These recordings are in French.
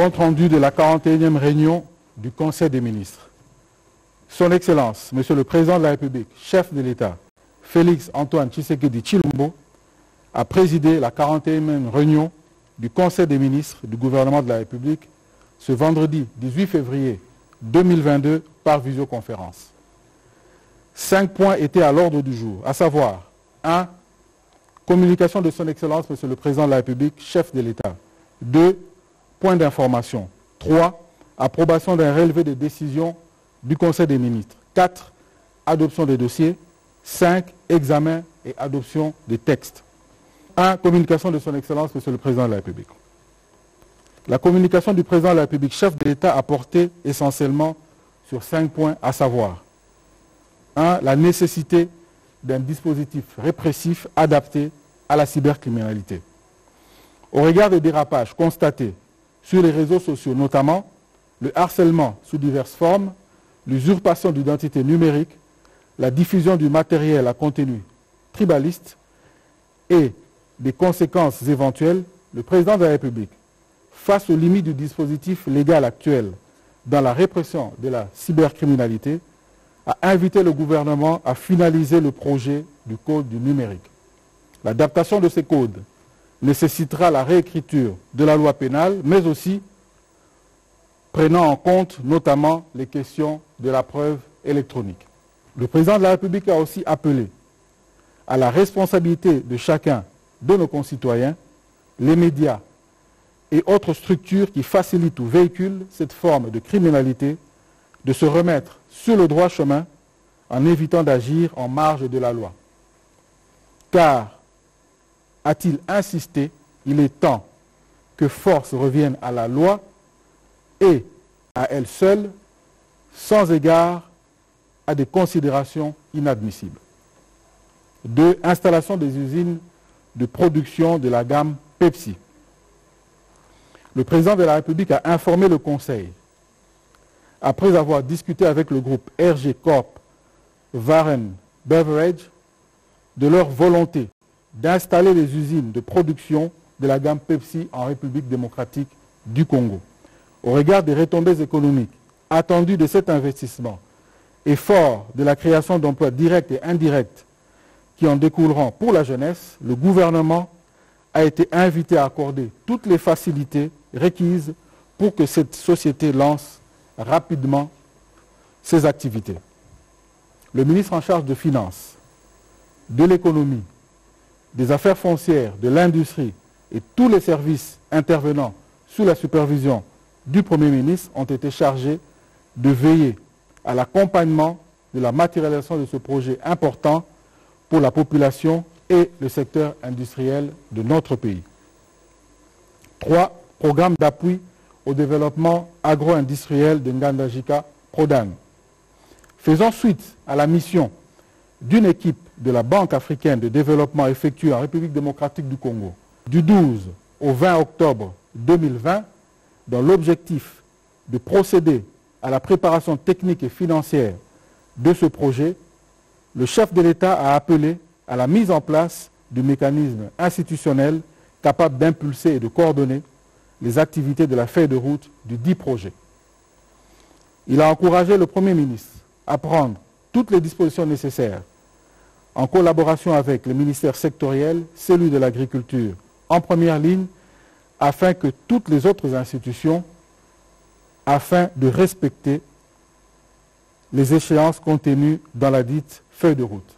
Compte rendu de la 41e réunion du Conseil des ministres. Son Excellence, Monsieur le Président de la République, chef de l'État, Félix Antoine Tshisekedi Tshilombo, a présidé la 41e réunion du Conseil des ministres du gouvernement de la République ce vendredi 18 février 2022 par visioconférence. 5 points étaient à l'ordre du jour, à savoir 1. Communication de son Excellence, Monsieur le Président de la République, chef de l'État. 2. Point d'information. 3. Approbation d'un relevé de décision du Conseil des ministres. 4. Adoption des dossiers. 5. Examen et adoption des textes. 1. Communication de son Excellence, Monsieur le Président de la République. La communication du Président de la République, chef de l'État, a porté essentiellement sur 5 points, à savoir 1. La nécessité d'un dispositif répressif adapté à la cybercriminalité. Au regard des dérapages constatés sur les réseaux sociaux, notamment le harcèlement sous diverses formes, l'usurpation d'identité numérique, la diffusion du matériel à contenu tribaliste et des conséquences éventuelles, le Président de la République, face aux limites du dispositif légal actuel dans la répression de la cybercriminalité, a invité le gouvernement à finaliser le projet du Code du numérique. L'adaptation de ces codes nécessitera la réécriture de la loi pénale, mais aussi prenant en compte notamment les questions de la preuve électronique. Le Président de la République a aussi appelé à la responsabilité de chacun de nos concitoyens, les médias et autres structures qui facilitent ou véhiculent cette forme de criminalité, de se remettre sur le droit chemin en évitant d'agir en marge de la loi. Car, a-t-il insisté, il est temps que force revienne à la loi et à elle seule, sans égard à des considérations inadmissibles. 2. Installation des usines de production de la gamme Pepsi. Le Président de la République a informé le Conseil, après avoir discuté avec le groupe RG Corp Waren Beverage, de leur volonté d'installer les usines de production de la gamme Pepsi en République démocratique du Congo. Au regard des retombées économiques attendues de cet investissement et fort de la création d'emplois directs et indirects qui en découleront pour la jeunesse, le gouvernement a été invité à accorder toutes les facilités requises pour que cette société lance rapidement ses activités. Le ministre en charge de Finances, de l'économie, des affaires foncières, de l'industrie et tous les services intervenant sous la supervision du Premier ministre ont été chargés de veiller à l'accompagnement de la matérialisation de ce projet important pour la population et le secteur industriel de notre pays. 3. Programme d'appui au développement agro-industriel de Ngandajika Prodan. Faisant suite à la mission d'une équipe de la Banque africaine de développement effectuée en République démocratique du Congo du 12 au 20 octobre 2020, dans l'objectif de procéder à la préparation technique et financière de ce projet, le chef de l'État a appelé à la mise en place du mécanisme institutionnel capable d'impulser et de coordonner les activités de la feuille de route du dit projet. Il a encouragé le Premier ministre à prendre toutes les dispositions nécessaires en collaboration avec les ministères sectoriels, celui de l'agriculture en première ligne, afin que toutes les autres institutions, afin de respecter les échéances contenues dans la dite feuille de route.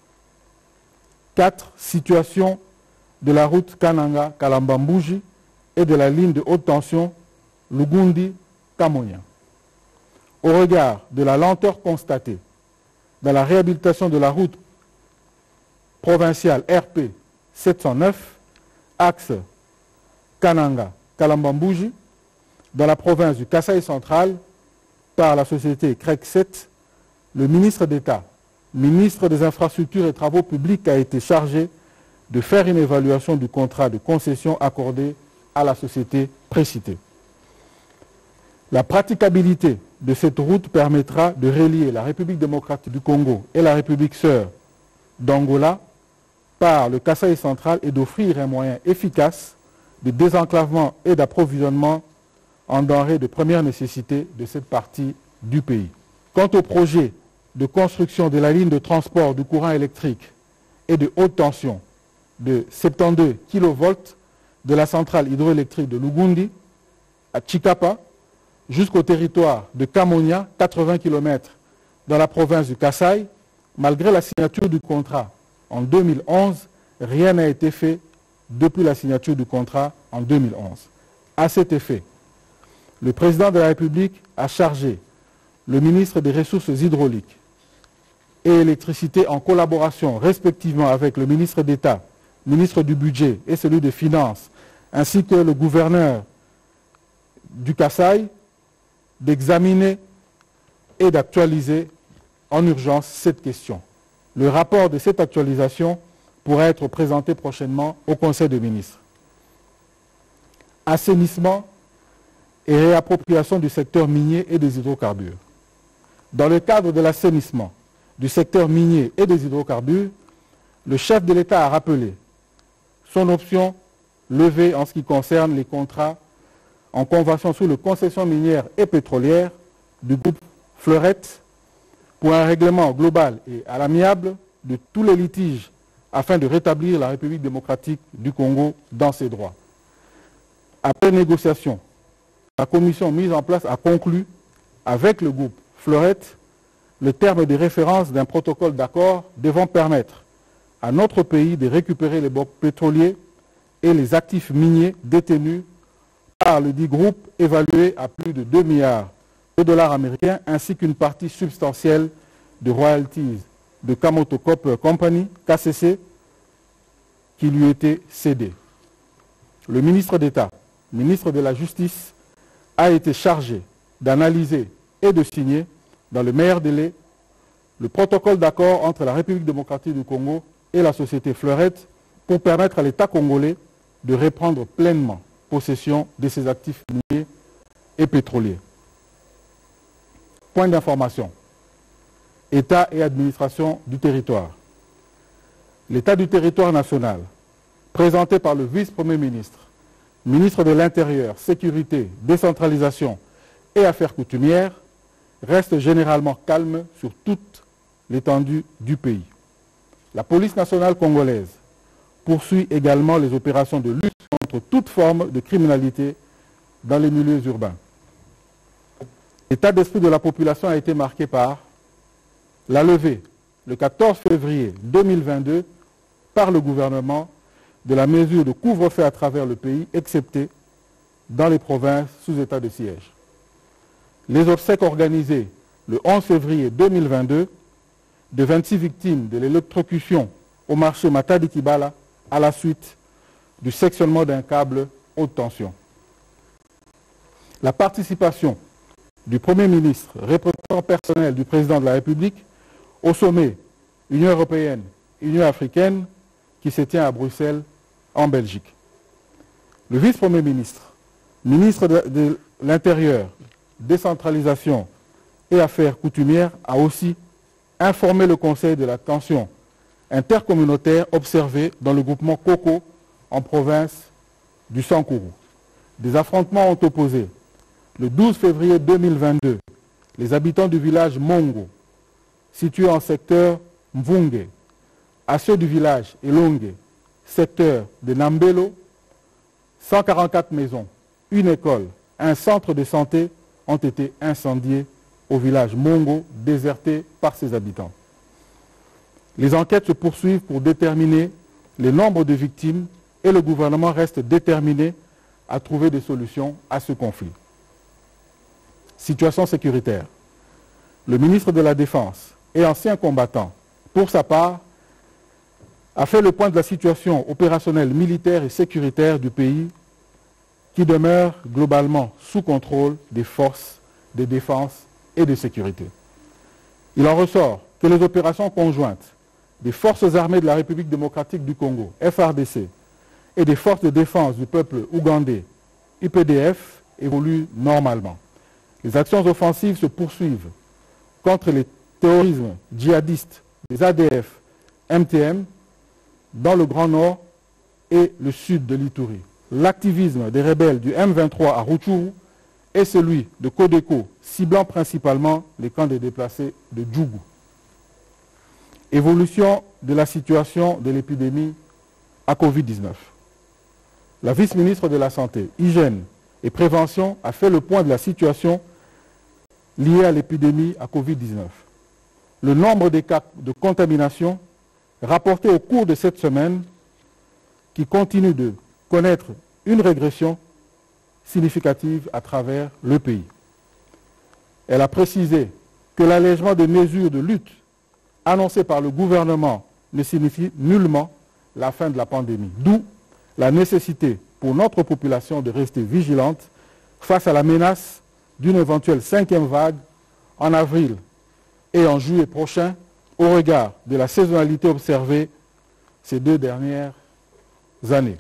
4. Situation de la route Kananga-Kalambambouji et de la ligne de haute tension Lugundi-Kamonia. Au regard de la lenteur constatée dans la réhabilitation de la route provinciale RP 709, axe Kananga-Kalambambouji, dans la province du Kasaï central, par la société CREC 7, le ministre d'État, ministre des Infrastructures et Travaux publics, a été chargé de faire une évaluation du contrat de concession accordé à la société précitée. La praticabilité de cette route permettra de relier la République démocratique du Congo et la République sœur d'Angola par le Kasaï central et d'offrir un moyen efficace de désenclavement et d'approvisionnement en denrées de première nécessité de cette partie du pays. Quant au projet de construction de la ligne de transport du courant électrique et de haute tension de 72 kV de la centrale hydroélectrique de Lugundi à Chikapa jusqu'au territoire de Kamonia, 80 km dans la province du Kasaï, malgré la signature du contrat en 2011, rien n'a été fait depuis la signature du contrat en 2011. À cet effet, le président de la République a chargé le ministre des Ressources hydrauliques et électricité en collaboration respectivement avec le ministre d'État, ministre du Budget et celui des Finances, ainsi que le gouverneur du Kasaï, d'examiner et d'actualiser en urgence cette question. Le rapport de cette actualisation pourra être présenté prochainement au Conseil des ministres. Assainissement et réappropriation du secteur minier et des hydrocarbures. Dans le cadre de l'assainissement du secteur minier et des hydrocarbures, le chef de l'État a rappelé son option levée en ce qui concerne les contrats en convention sous les concessions minières et pétrolières du groupe Fleurette pour un règlement global et à l'amiable de tous les litiges afin de rétablir la République démocratique du Congo dans ses droits. Après négociation, la commission mise en place a conclu avec le groupe Fleurette le terme de référence d'un protocole d'accord devant permettre à notre pays de récupérer les blocs pétroliers et les actifs miniers détenus par le dit groupe évalué à plus de 2 milliards de dollars américains ainsi qu'une partie substantielle de royalties de Kamoto Copper Company, KCC, qui lui était cédée. Le ministre d'État, ministre de la Justice, a été chargé d'analyser et de signer, dans le meilleur délai, le protocole d'accord entre la République démocratique du Congo et la société Fleurette pour permettre à l'État congolais de reprendre pleinement possession de ses actifs miniers et pétroliers. Point d'information. État et administration du territoire. L'état du territoire national, présenté par le vice-premier ministre, ministre de l'Intérieur, Sécurité, Décentralisation et Affaires coutumières, reste généralement calme sur toute l'étendue du pays. La police nationale congolaise poursuit également les opérations de lutte contre toute forme de criminalité dans les milieux urbains. L'état d'esprit de la population a été marqué par la levée, le 14 février 2022, par le gouvernement de la mesure de couvre-feu à travers le pays, excepté dans les provinces sous état de siège. Les obsèques organisées le 11 février 2022 de 26 victimes de l'électrocution au marché Matadi Kibala à la suite du sectionnement d'un câble haute tension. La participation du Premier ministre, représentant personnel du président de la République, au sommet Union européenne, Union africaine, qui se tient à Bruxelles, en Belgique. Le vice-premier ministre, ministre de l'Intérieur, Décentralisation et Affaires coutumières, a aussi informé le Conseil de la tension intercommunautaire observée dans le groupement Koko en province du Sankourou. Des affrontements ont opposé le 12 février 2022 les habitants du village Mongo, situé en secteur Mvunge, à ceux du village Elonge, secteur de Nambelo. 144 maisons, une école, un centre de santé ont été incendiés au village Mongo, déserté par ses habitants. Les enquêtes se poursuivent pour déterminer le nombre de victimes et le gouvernement reste déterminé à trouver des solutions à ce conflit. Situation sécuritaire. Le ministre de la Défense et ancien combattant, pour sa part, a fait le point de la situation opérationnelle militaire et sécuritaire du pays qui demeure globalement sous contrôle des forces de défense et de sécurité. Il en ressort que les opérations conjointes des forces armées de la République démocratique du Congo, FARDC, et des forces de défense du peuple ougandais, UPDF, évoluent normalement. Les actions offensives se poursuivent contre les terrorismes djihadistes des ADF, MTM, dans le Grand Nord et le sud de l'Ituri. L'activisme des rebelles du M23 à Rutshuru et celui de Codeco, ciblant principalement les camps des déplacés de Djougou. Évolution de la situation de l'épidémie à Covid-19. La vice-ministre de la Santé, Hygiène et Prévention a fait le point de la situation liée à l'épidémie à Covid-19. Le nombre des cas de contamination rapportés au cours de cette semaine qui continue de connaître une régression significative à travers le pays. Elle a précisé que l'allègement des mesures de lutte annoncées par le gouvernement ne signifie nullement la fin de la pandémie, d'où la nécessité pour notre population de rester vigilante face à la menace d'une éventuelle 5e vague en avril et en juillet prochain au regard de la saisonnalité observée ces 2 dernières années.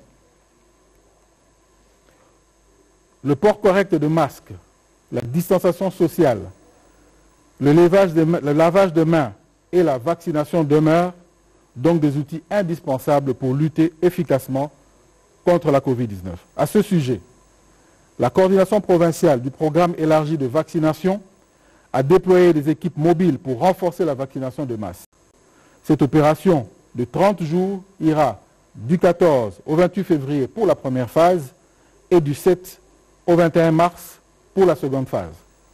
Le port correct de masques, la distanciation sociale, le lavage de mains et la vaccination demeurent donc des outils indispensables pour lutter efficacement contre la Covid-19. À ce sujet, la coordination provinciale du programme élargi de vaccination a déployé des équipes mobiles pour renforcer la vaccination de masse. Cette opération de 30 jours ira du 14 au 28 février pour la première phase et du 7 au 21 mars pour la seconde phase.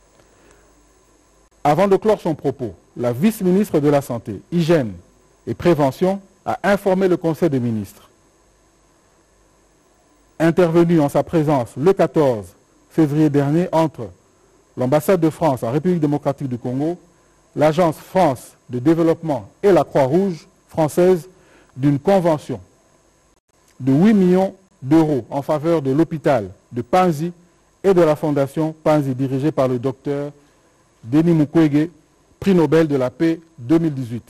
Avant de clore son propos, la vice-ministre de la Santé, Hygiène et Prévention a informé le Conseil des ministres. Intervenu en sa présence le 14 février dernier entre l'ambassade de France en République démocratique du Congo, l'Agence France de développement et la Croix-Rouge française d'une convention de 8 millions d'euros en faveur de l'hôpital de Panzi et de la fondation Panzi dirigée par le docteur Denis Mukwege, prix Nobel de la paix 2018.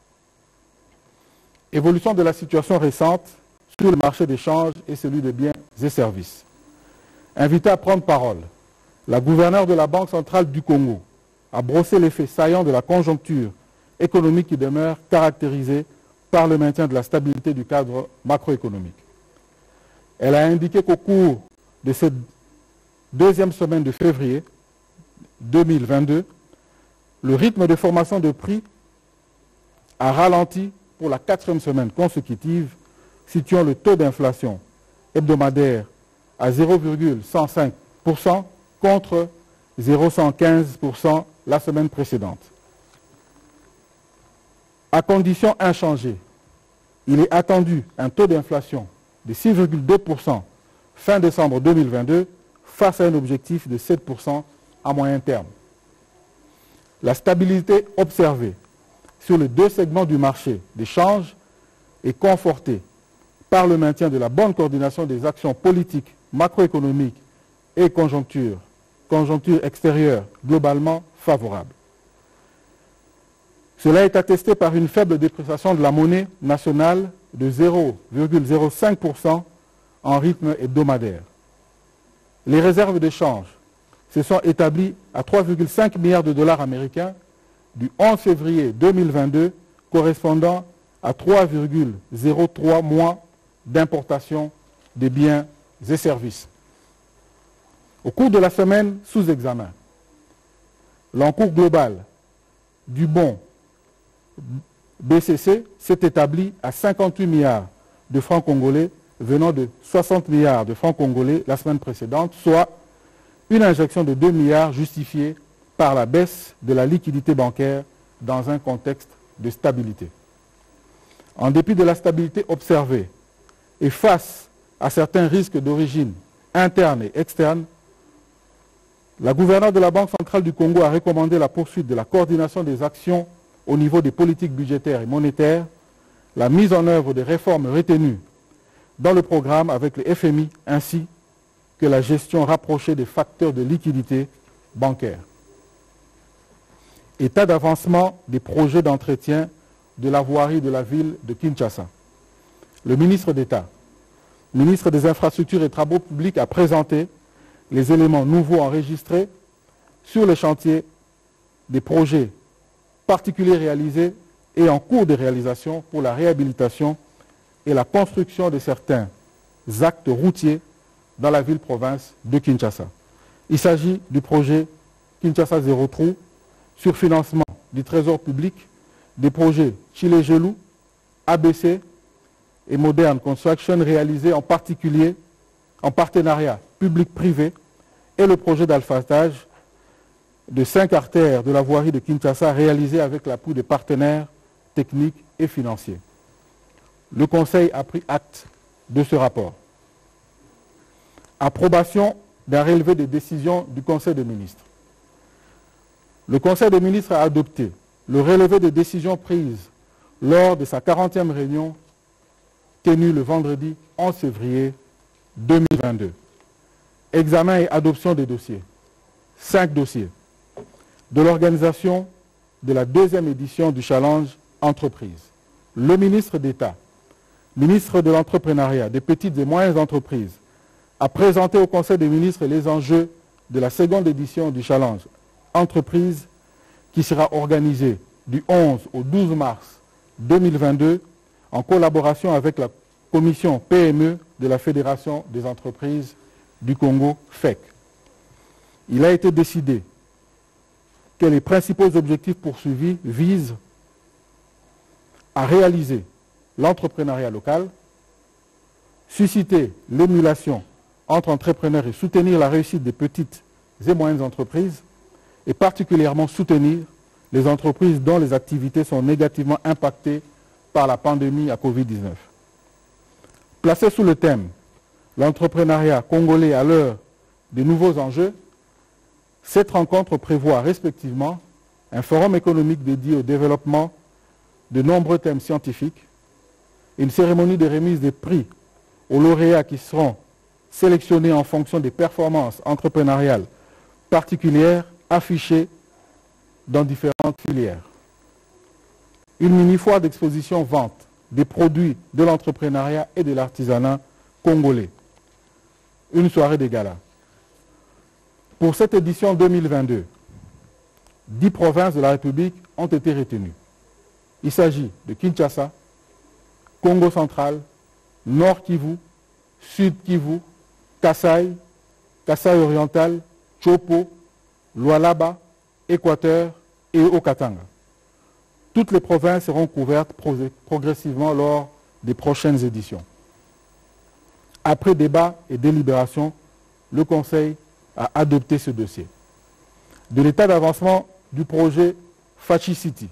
Évolution de la situation récente sur le marché des changes et celui des biens et services. Invitée à prendre parole, la gouverneure de la Banque centrale du Congo a brossé l'effet saillant de la conjoncture économique qui demeure caractérisée par le maintien de la stabilité du cadre macroéconomique. Elle a indiqué qu'au cours de cette 2e semaine de février 2022, le rythme de formation de prix a ralenti pour la 4e semaine consécutive, situant le taux d'inflation hebdomadaire à 0,105% contre 0,115% la semaine précédente. À condition inchangée, il est attendu un taux d'inflation de 6,2% fin décembre 2022 face à un objectif de 7% à moyen terme. La stabilité observée sur les 2 segments du marché des changes est confortée par le maintien de la bonne coordination des actions politiques, macroéconomiques et conjoncture extérieure globalement favorable. Cela est attesté par une faible dépréciation de la monnaie nationale de 0,05% en rythme hebdomadaire. Les réserves de change se sont établies à 3,5 milliards de dollars américains du 11 février 2022, correspondant à 3,03 mois d'importation des biens et services. Au cours de la semaine sous examen, l'encours global du bon BCC s'est établi à 58 milliards de francs congolais venant de 60 milliards de francs congolais la semaine précédente, soit une injection de 2 milliards justifiée par la baisse de la liquidité bancaire dans un contexte de stabilité. En dépit de la stabilité observée et face à certains risques d'origine interne et externe, la gouverneure de la Banque centrale du Congo a recommandé la poursuite de la coordination des actions au niveau des politiques budgétaires et monétaires, la mise en œuvre des réformes retenues dans le programme avec le FMI ainsi que la gestion rapprochée des facteurs de liquidité bancaire. État d'avancement des projets d'entretien de la voirie de la ville de Kinshasa. Le ministre d'État, ministre des Infrastructures et Travaux publics, a présenté les éléments nouveaux enregistrés sur les chantiers des projets particuliers réalisés et en cours de réalisation pour la réhabilitation et la construction de certains actes routiers dans la ville-province de Kinshasa. Il s'agit du projet Kinshasa Zéro Trou, sur financement du Trésor public, des projets Chile-Gelou, ABC et Modern Construction réalisés en particulier en partenariat public-privé et le projet d'alphatage de 5 artères de la voirie de Kinshasa réalisé avec l'appui des partenaires techniques et financiers. Le Conseil a pris acte de ce rapport. Approbation d'un relevé des décisions du Conseil des ministres. Le Conseil des ministres a adopté le relevé des décisions prises lors de sa 40e réunion tenue le vendredi 11 février 2022. Examen et adoption des dossiers. 5 dossiers. De l'organisation de la 2e édition du Challenge Entreprise. Le ministre d'État, ministre de l'Entrepreneuriat, des petites et moyennes entreprises, a présenté au Conseil des ministres les enjeux de la 2e édition du Challenge Entreprise qui sera organisée du 11 au 12 mars 2022 en collaboration avec la commission PME de la Fédération des entreprises du Congo, FEC. Il a été décidé que les principaux objectifs poursuivis visent à réaliser l'entrepreneuriat local, susciter l'émulation entre entrepreneurs et soutenir la réussite des petites et moyennes entreprises, et particulièrement soutenir les entreprises dont les activités sont négativement impactées par la pandémie à Covid-19. Placé sous le thème « L'entrepreneuriat congolais à l'heure des nouveaux enjeux », cette rencontre prévoit respectivement un forum économique dédié au développement de nombreux thèmes scientifiques, une cérémonie de remise des prix aux lauréats qui seront sélectionnés en fonction des performances entrepreneuriales particulières affichées dans différentes filières. Une mini-foire d'exposition vente des produits de l'entrepreneuriat et de l'artisanat congolais. Une soirée de gala. Pour cette édition 2022, 10 provinces de la République ont été retenues. Il s'agit de Kinshasa, Congo central, Nord Kivu, Sud Kivu, Kasaï, Kasaï oriental, Chopo, Lualaba, Équateur et Haut-Katanga. Toutes les provinces seront couvertes progressivement lors des prochaines éditions. Après débat et délibération, le Conseil a adopté ce dossier. De l'état d'avancement du projet Fachi City,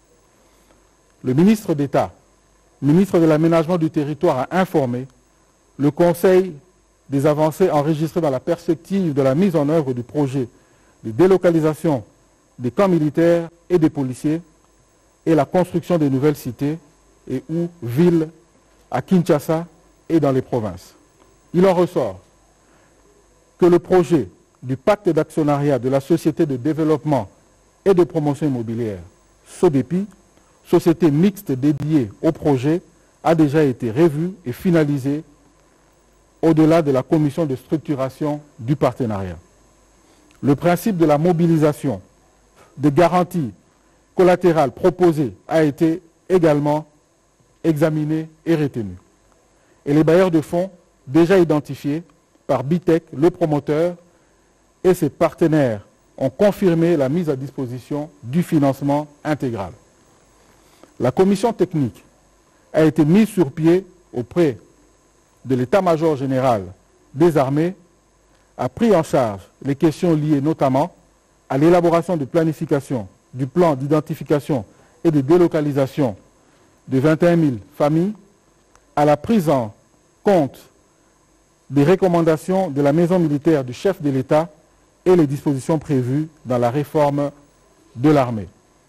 le ministre d'État, ministre de l'Aménagement du Territoire, a informé le Conseil des avancées enregistrées dans la perspective de la mise en œuvre du projet de délocalisation des camps militaires et des policiers et la construction de nouvelles cités et ou villes à Kinshasa et dans les provinces. Il en ressort que le projet du pacte d'actionnariat de la Société de développement et de promotion immobilière, SODEPI, société mixte dédiée au projet, a déjà été revu et finalisé au-delà de la commission de structuration du partenariat. Le principe de la mobilisation de garanties collatérales proposées a été également examiné et retenu. Et les bailleurs de fonds déjà identifiés par BITEC, le promoteur, et ses partenaires ont confirmé la mise à disposition du financement intégral. La commission technique a été mise sur pied auprès de l'état-major général des armées, a pris en charge les questions liées notamment à l'élaboration de planification du plan d'identification et de délocalisation de 21 000 familles, à la prise en compte des recommandations de la maison militaire du chef de l'État et les dispositions prévues dans la réforme de l'armée.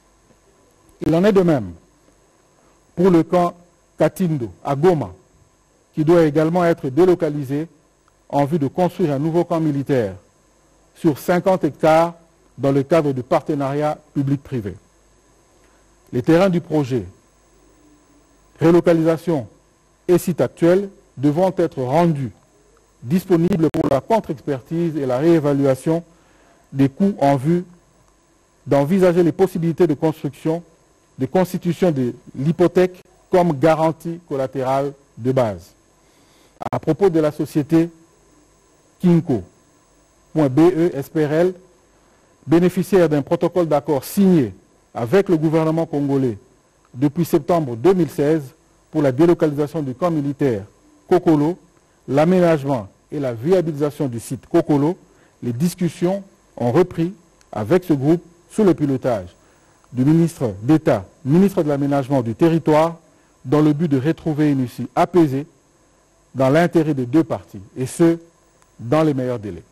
Il en est de même pour le camp Katindo à Goma, qui doit également être délocalisé en vue de construire un nouveau camp militaire sur 50 hectares dans le cadre du partenariat public-privé. Les terrains du projet, relocalisation et site actuel devront être rendus disponibles pour la contre-expertise et la réévaluation des coûts en vue d'envisager les possibilités de construction, de constitution de l'hypothèque comme garantie collatérale de base. À propos de la société Kinko, SPRL, bénéficiaire d'un protocole d'accord signé avec le gouvernement congolais depuis septembre 2016 pour la délocalisation du camp militaire Kokolo, l'aménagement et la viabilisation du site Kokolo, les discussions ont repris avec ce groupe sous le pilotage du ministre d'État, ministre de l'Aménagement du Territoire, dans le but de retrouver une issue apaisée dans l'intérêt des deux parties, et ce, dans les meilleurs délais.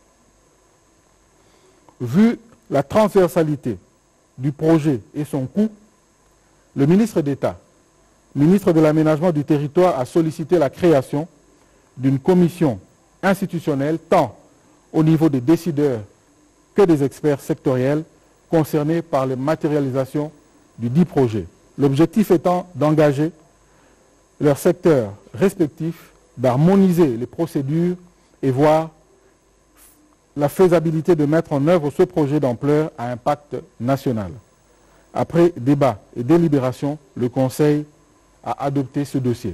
Vu la transversalité du projet et son coût, le ministre d'État, ministre de l'Aménagement du Territoire, a sollicité la création d'une commission institutionnelle, tant au niveau des décideurs que des experts sectoriels concernés par les matérialisations du dit projet. L'objectif étant d'engager leurs secteurs respectifs, d'harmoniser les procédures et voir la faisabilité de mettre en œuvre ce projet d'ampleur à impact national. Après débat et délibération, le Conseil a adopté ce dossier.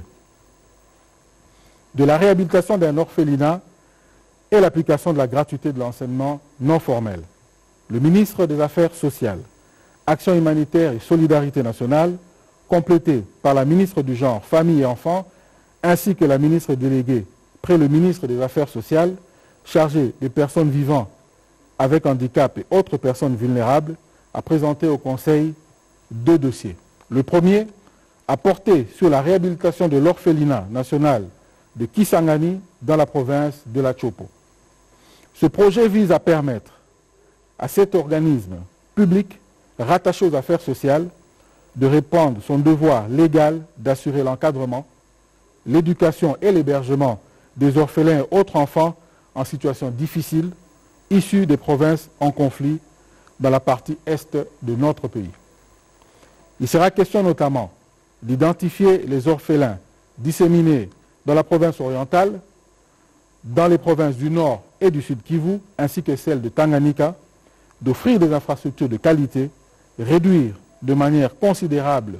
De la réhabilitation d'un orphelinat et l'application de la gratuité de l'enseignement non formel. Le ministre des Affaires sociales, Action humanitaire et solidarité nationale, complété par la ministre du Genre, Famille et Enfants, ainsi que la ministre déléguée près le ministre des Affaires sociales, chargée des personnes vivant avec handicap et autres personnes vulnérables, a présenté au Conseil deux dossiers. Le premier a porté sur la réhabilitation de l'orphelinat national de Kisangani dans la province de la Chopo. Ce projet vise à permettre à cet organisme public rattaché aux affaires sociales de répondre son devoir légal d'assurer l'encadrement, l'éducation et l'hébergement des orphelins et autres enfants en situation difficile issus des provinces en conflit dans la partie est de notre pays. Il sera question notamment d'identifier les orphelins disséminés dans la province orientale, dans les provinces du Nord et du Sud Kivu, ainsi que celles de Tanganyika, d'offrir des infrastructures de qualité, réduire de manière considérable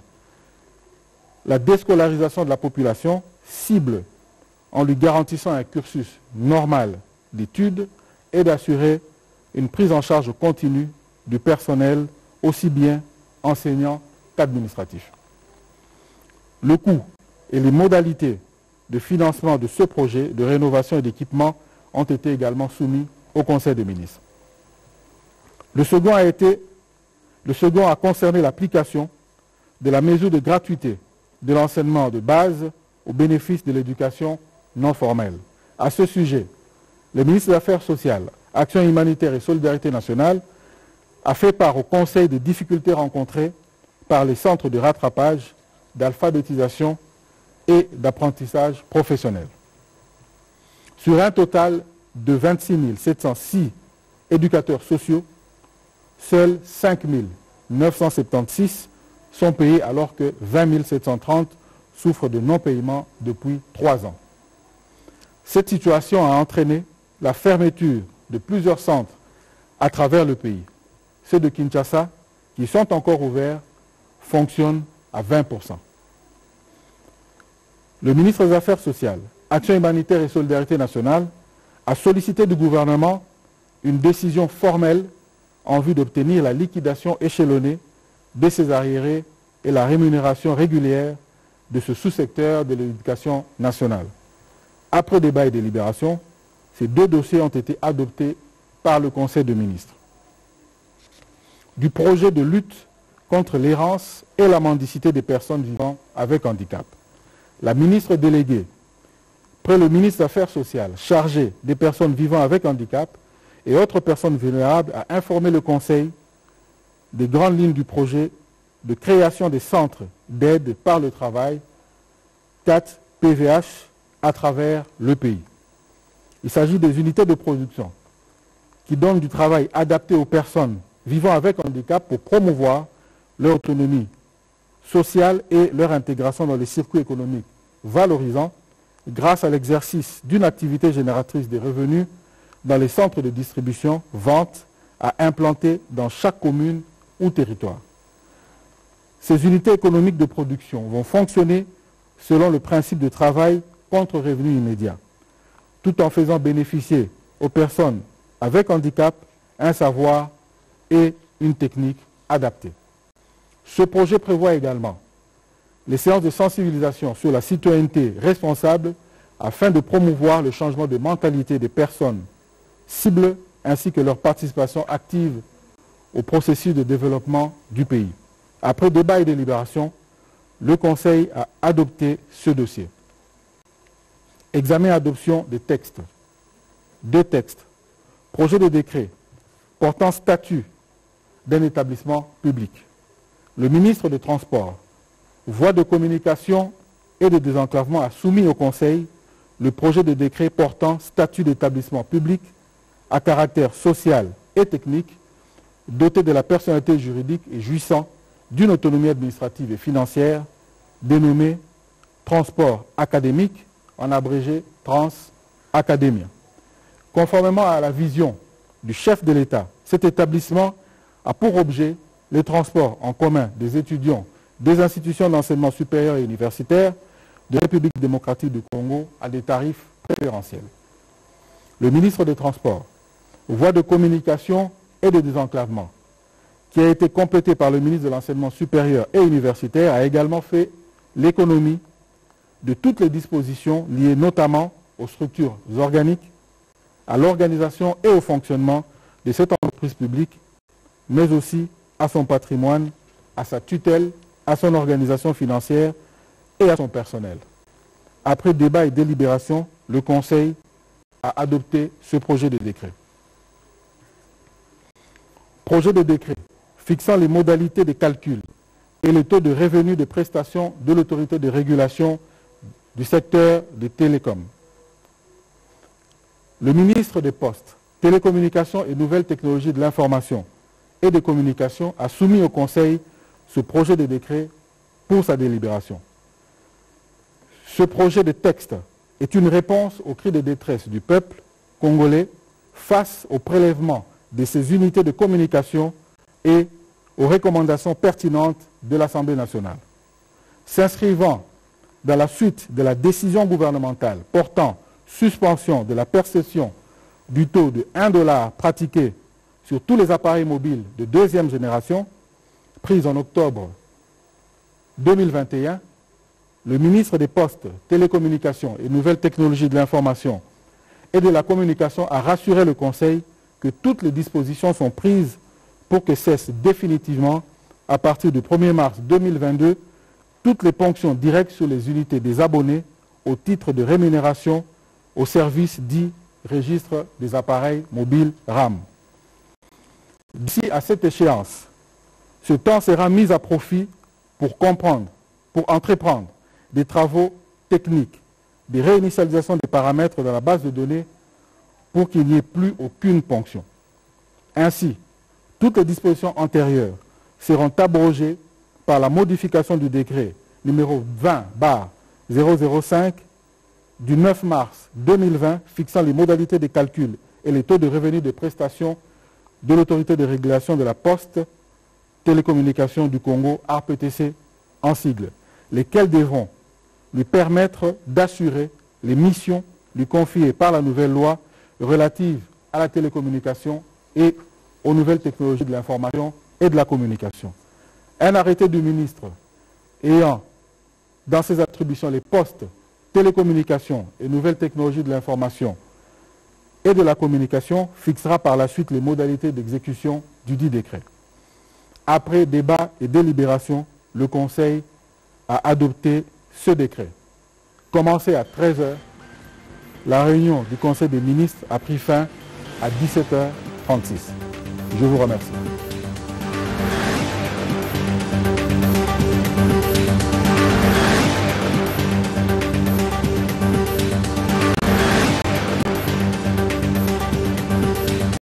la déscolarisation de la population, cible en lui garantissant un cursus normal d'études et d'assurer une prise en charge continue du personnel, aussi bien enseignant qu'administratif. Le coût et les modalités de financement de ce projet de rénovation et d'équipement ont été également soumis au Conseil des ministres. Le second a concerné l'application de la mesure de gratuité de l'enseignement de base au bénéfice de l'éducation non formelle. À ce sujet, le ministre des Affaires sociales, Action humanitaire et solidarité nationale a fait part au Conseil des difficultés rencontrées par les centres de rattrapage, d'alphabétisation et d'apprentissage professionnel. Sur un total de 26 706 éducateurs sociaux, seuls 5 976 sont payés alors que 20 730 souffrent de non-paiement depuis 3 ans. Cette situation a entraîné la fermeture de plusieurs centres à travers le pays. Ceux de Kinshasa, qui sont encore ouverts, fonctionnent à 20%. Le ministre des Affaires sociales, Action humanitaire et solidarité nationale, a sollicité du gouvernement une décision formelle en vue d'obtenir la liquidation échelonnée de ces arriérés et la rémunération régulière de ce sous-secteur de l'éducation nationale. Après débat et délibération, ces deux dossiers ont été adoptés par le Conseil des ministres. Du projet de lutte contre l'errance et la mendicité des personnes vivant avec handicap. La ministre déléguée, près le ministre des Affaires sociales, chargé des personnes vivant avec handicap et autres personnes vulnérables, a informé le Conseil des grandes lignes du projet de création des centres d'aide par le travail, CAT, PVH, à travers le pays. Il s'agit des unités de production qui donnent du travail adapté aux personnes vivant avec handicap pour promouvoir leur autonomie sociale et leur intégration dans les circuits économiques valorisants grâce à l'exercice d'une activité génératrice des revenus dans les centres de distribution, vente à implanter dans chaque commune ou territoire. Ces unités économiques de production vont fonctionner selon le principe de travail contre revenu immédiat, tout en faisant bénéficier aux personnes avec handicap, un savoir et une technique adaptée. Ce projet prévoit également les séances de sensibilisation sur la citoyenneté responsable afin de promouvoir le changement de mentalité des personnes cibles ainsi que leur participation active au processus de développement du pays. Après débat et délibération, le Conseil a adopté ce dossier. Examen et adoption des textes. 2 textes. Projet de décret portant statut d'un établissement public. Le ministre des Transports, voie de communication et de désenclavement a soumis au Conseil le projet de décret portant statut d'établissement public à caractère social et technique, doté de la personnalité juridique et jouissant d'une autonomie administrative et financière, dénommé Transport académique, en abrégé Trans Academia. Conformément à la vision du chef de l'État, cet établissement a pour objet les transports en commun des étudiants des institutions d'enseignement supérieur et universitaire de la République démocratique du Congo à des tarifs préférentiels. Le ministre des Transports, voie de communication et de désenclavement, qui a été complété par le ministre de l'Enseignement supérieur et universitaire, a également fait l'économie de toutes les dispositions liées notamment aux structures organiques, à l'organisation et au fonctionnement de cette entreprise publique, mais aussi à son patrimoine, à sa tutelle, à son organisation financière et à son personnel. Après débat et délibération, le Conseil a adopté ce projet de décret. Projet de décret fixant les modalités de calcul et le taux de revenu des prestations de l'autorité de régulation du secteur des télécoms. Le ministre des Postes, Télécommunications et Nouvelles Technologies de l'Information et des Communications a soumis au Conseil ce projet de décret pour sa délibération. Ce projet de texte est une réponse aux cris de détresse du peuple congolais face au prélèvement de ces unités de communication et aux recommandations pertinentes de l'Assemblée nationale. S'inscrivant dans la suite de la décision gouvernementale portant suspension de la perception du taux de 1 $ pratiqué sur tous les appareils mobiles de 2e génération, prise en octobre 2021, le ministre des Postes, Télécommunications et Nouvelles Technologies de l'Information et de la Communication a rassuré le Conseil que toutes les dispositions sont prises pour que cessent définitivement, à partir du 1er mars 2022, toutes les ponctions directes sur les unités des abonnés au titre de rémunération au service dit registre des appareils mobiles RAM. D'ici à cette échéance, ce temps sera mis à profit pour entreprendre des travaux techniques, des réinitialisations des paramètres dans la base de données pour qu'il n'y ait plus aucune ponction. Ainsi, toutes les dispositions antérieures seront abrogées par la modification du décret numéro 20/005 du 9 mars 2020 fixant les modalités de calcul et les taux de revenus des prestations de l'autorité de régulation de la Poste, Télécommunications du Congo, ARPTC en sigle, lesquels devront lui permettre d'assurer les missions lui confiées par la nouvelle loi relative à la télécommunication et aux nouvelles technologies de l'information et de la communication. Un arrêté du ministre ayant dans ses attributions les postes, télécommunications et nouvelles technologies de l'information et de la communication fixera par la suite les modalités d'exécution du dit décret. Après débat et délibération, le Conseil a adopté ce décret. Commencé à 13 h, la réunion du Conseil des ministres a pris fin à 17 h 36. Je vous remercie.